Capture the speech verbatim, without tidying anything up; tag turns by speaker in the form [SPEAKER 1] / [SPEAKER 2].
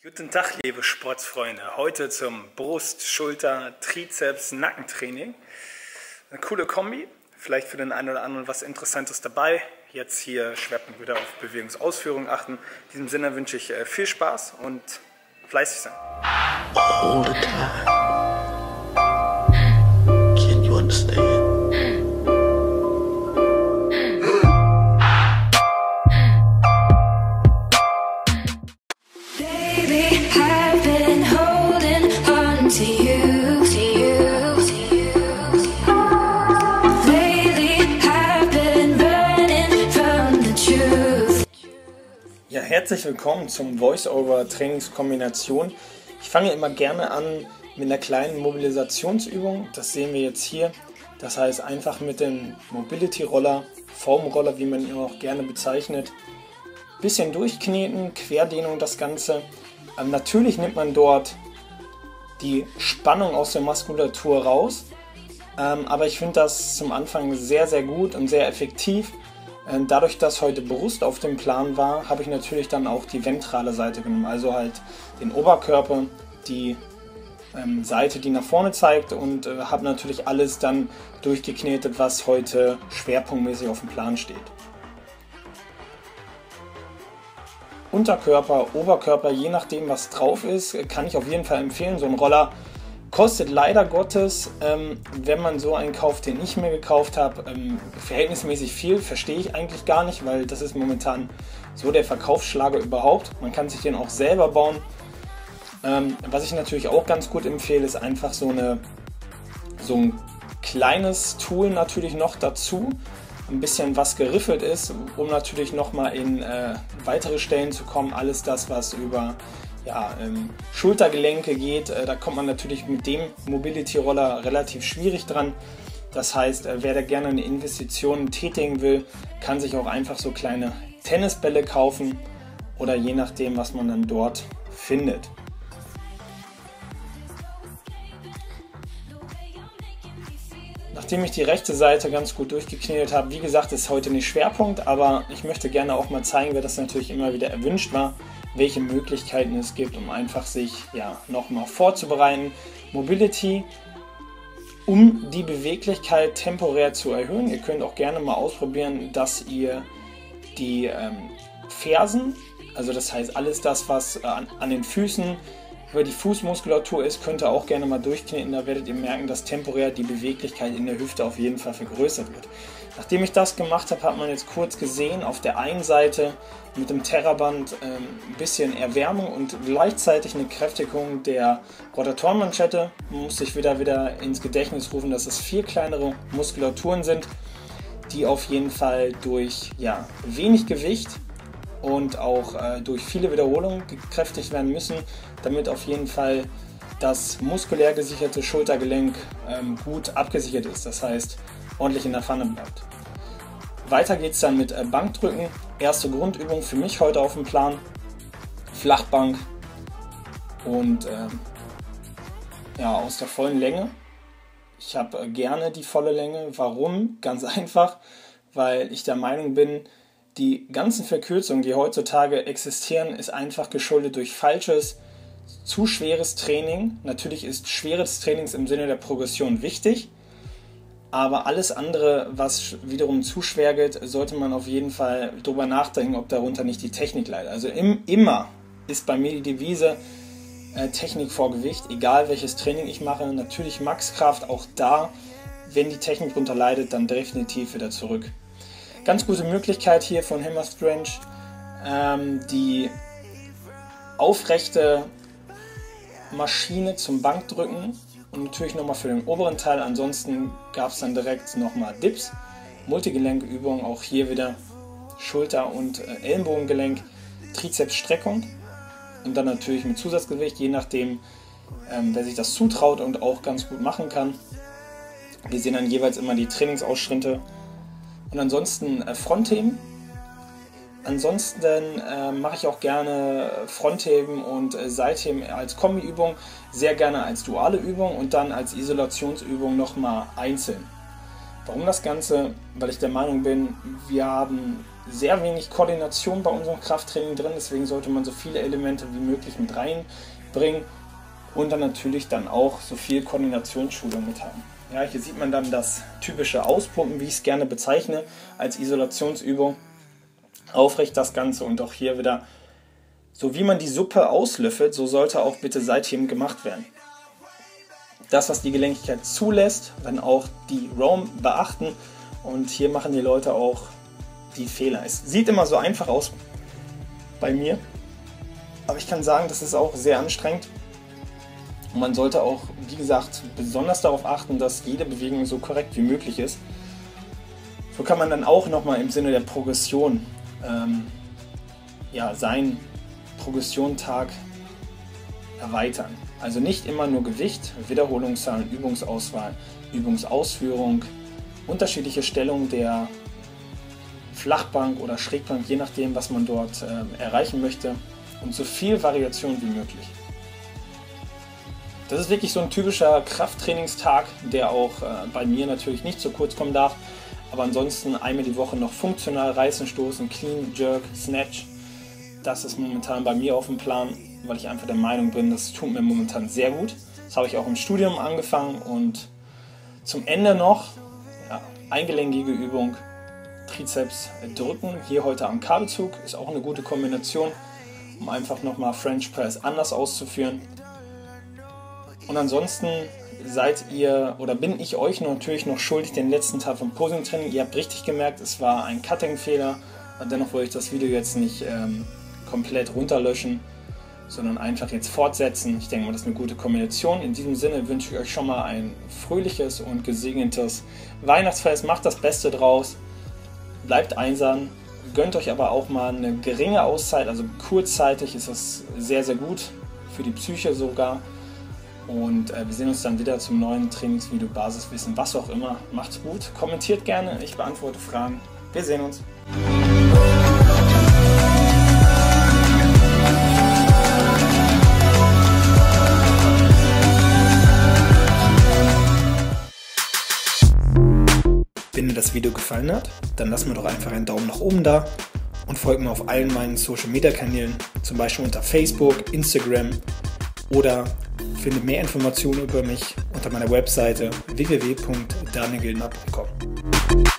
[SPEAKER 1] Guten Tag, liebe Sportsfreunde. Heute zum Brust-, Schulter-, Trizeps-, Nackentraining. Eine coole Kombi, vielleicht für den einen oder anderen was Interessantes dabei. Jetzt hier Schwerpunkt wieder auf Bewegungsausführung achten. In diesem Sinne wünsche ich viel Spaß und fleißig sein.
[SPEAKER 2] All the time. Can you understand?
[SPEAKER 1] Ja, herzlich willkommen zum Voice-Over-Trainingskombination. Ich fange immer gerne an mit einer kleinen Mobilisationsübung. Das sehen wir jetzt hier. Das heißt einfach mit dem Mobility-Roller, Foam-Roller, wie man ihn auch gerne bezeichnet, bisschen durchkneten, Querdehnung das Ganze. Ähm, natürlich nimmt man dort die Spannung aus der Muskulatur raus, ähm, aber ich finde das zum Anfang sehr, sehr gut und sehr effektiv. Dadurch, dass heute Brust auf dem Plan war, habe ich natürlich dann auch die ventrale Seite genommen, also halt den Oberkörper, die ähm, Seite, die nach vorne zeigt und äh, habe natürlich alles dann durchgeknetet, was heute schwerpunktmäßig auf dem Plan steht. Unterkörper, Oberkörper, je nachdem was drauf ist, kann ich auf jeden Fall empfehlen. So ein Roller kostet leider Gottes, ähm, wenn man so einen kauft, den ich mir gekauft habe, ähm, verhältnismäßig viel, verstehe ich eigentlich gar nicht, weil das ist momentan so der Verkaufsschlager überhaupt. Man kann sich den auch selber bauen. Ähm, was ich natürlich auch ganz gut empfehle, ist einfach so, eine, so ein kleines Tool natürlich noch dazu, ein bisschen was geriffelt ist, um natürlich nochmal in äh, weitere Stellen zu kommen. Alles das, was über ja, ähm, Schultergelenke geht, äh, da kommt man natürlich mit dem Mobility-Roller relativ schwierig dran. Das heißt, äh, wer da gerne eine Investition tätigen will, kann sich auch einfach so kleine Tennisbälle kaufen oder je nachdem, was man dann dort findet. Nachdem ich die rechte Seite ganz gut durchgeknetet habe, wie gesagt, ist heute nicht Schwerpunkt, aber ich möchte gerne auch mal zeigen, weil das natürlich immer wieder erwünscht war, welche Möglichkeiten es gibt, um einfach sich ja, nochmal vorzubereiten. Mobility, um die Beweglichkeit temporär zu erhöhen. Ihr könnt auch gerne mal ausprobieren, dass ihr die ähm, Fersen, also das heißt alles das, was äh, an, an den Füßen über die Fußmuskulatur ist, könnt ihr auch gerne mal durchkneten. Da werdet ihr merken, dass temporär die Beweglichkeit in der Hüfte auf jeden Fall vergrößert wird. Nachdem ich das gemacht habe, hat man jetzt kurz gesehen, auf der einen Seite mit dem Terraband ähm, ein bisschen Erwärmung und gleichzeitig eine Kräftigung der Rotatorenmanschette. Man muss sich wieder, wieder ins Gedächtnis rufen, dass es vier kleinere Muskulaturen sind, die auf jeden Fall durch ja, wenig Gewicht und auch äh, durch viele Wiederholungen gekräftigt werden müssen, damit auf jeden Fall das muskulär gesicherte Schultergelenk ähm, gut abgesichert ist, das heißt ordentlich in der Pfanne bleibt. Weiter geht es dann mit äh, Bankdrücken. Erste Grundübung für mich heute auf dem Plan, Flachbank und ähm, ja, aus der vollen Länge. Ich habe äh, gerne die volle Länge. Warum? Ganz einfach, weil ich der Meinung bin, die ganzen Verkürzungen, die heutzutage existieren, ist einfach geschuldet durch falsches, zu schweres Training. Natürlich ist schweres Trainings im Sinne der Progression wichtig, aber alles andere, was wiederum zu schwer geht, sollte man auf jeden Fall drüber nachdenken, ob darunter nicht die Technik leidet. Also im, immer ist bei mir die Devise äh, Technik vor Gewicht, egal welches Training ich mache. Natürlich Maxkraft, auch da, wenn die Technik drunter leidet, dann definitiv wieder zurück. Ganz gute Möglichkeit hier von Hammer Strength, ähm, die aufrechte Maschine zum Bankdrücken und natürlich nochmal für den oberen Teil. Ansonsten gab es dann direkt nochmal Dips, Multigelenkübungen, auch hier wieder Schulter- und äh, Ellenbogengelenk, Trizepsstreckung und dann natürlich mit Zusatzgewicht, je nachdem, ähm, wer sich das zutraut und auch ganz gut machen kann. Wir sehen dann jeweils immer die Trainingsausschnitte. Und ansonsten äh, Frontheben. Ansonsten äh, mache ich auch gerne Frontheben und äh, Seitheben als Kombiübung, sehr gerne als duale Übung und dann als Isolationsübung nochmal einzeln. Warum das Ganze? Weil ich der Meinung bin, wir haben sehr wenig Koordination bei unserem Krafttraining drin, deswegen sollte man so viele Elemente wie möglich mit reinbringen und dann natürlich dann auch so viel Koordinationsschulung mit haben. Ja, hier sieht man dann das typische Auspumpen, wie ich es gerne bezeichne, als Isolationsübung. Aufrecht das Ganze und auch hier wieder, so wie man die Suppe auslöffelt, so sollte auch bitte Seitheben gemacht werden. Das, was die Gelenkigkeit zulässt, dann auch die Roam beachten und hier machen die Leute auch die Fehler. Es sieht immer so einfach aus bei mir, aber ich kann sagen, das ist auch sehr anstrengend. Und man sollte auch, wie gesagt, besonders darauf achten, dass jede Bewegung so korrekt wie möglich ist. So kann man dann auch nochmal im Sinne der Progression ähm, ja, seinen Progression-Tag erweitern. Also nicht immer nur Gewicht, Wiederholungszahlen, Übungsauswahl, Übungsausführung, unterschiedliche Stellungen der Flachbank oder Schrägbank, je nachdem, was man dort äh, erreichen möchte, und so viel Variation wie möglich. Das ist wirklich so ein typischer Krafttrainingstag, der auch äh, bei mir natürlich nicht zu kurz kommen darf, aber ansonsten einmal die Woche noch funktional reißen, stoßen, Clean, Jerk, Snatch. Das ist momentan bei mir auf dem Plan, weil ich einfach der Meinung bin, das tut mir momentan sehr gut. Das habe ich auch im Studium angefangen und zum Ende noch ja, eingelenkige Übung, Trizeps drücken, hier heute am Kabelzug, ist auch eine gute Kombination, um einfach nochmal French Press anders auszuführen. Und ansonsten seid ihr, oder bin ich euch natürlich noch schuldig den letzten Teil vom Posing Training. Ihr habt richtig gemerkt, es war ein Cutting-Fehler, und dennoch wollte ich das Video jetzt nicht ähm, komplett runterlöschen, sondern einfach jetzt fortsetzen. Ich denke mal, das ist eine gute Kombination. In diesem Sinne wünsche ich euch schon mal ein fröhliches und gesegnetes Weihnachtsfest. Macht das Beste draus, bleibt einsam, gönnt euch aber auch mal eine geringe Auszeit, also kurzzeitig ist das sehr, sehr gut, für die Psyche sogar. Und äh, wir sehen uns dann wieder zum neuen Trainingsvideo, Basiswissen, was auch immer. Macht's gut, kommentiert gerne, ich beantworte Fragen. Wir sehen uns. Wenn dir das Video gefallen hat, dann lass mir doch einfach einen Daumen nach oben da und folg mir auf allen meinen Social Media Kanälen, zum Beispiel unter Facebook, Instagram, oder finde mehr Informationen über mich unter meiner Webseite w w w punkt daniel gildner punkt com.